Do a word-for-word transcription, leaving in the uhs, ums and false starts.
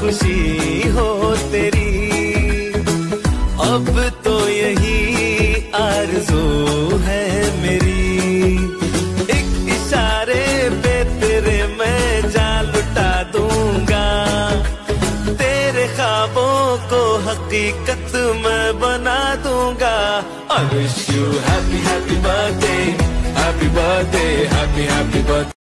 खुशी हो तेरी। अब तो यही आरज़ू है मेरी, एक इशारे पे तेरे मैं जान लुटा दूंगा, तेरे ख्वाबों को हकीकत मैं बना दूंगा। I wish you happy happy birthday, happy birthday, happy happy birthday.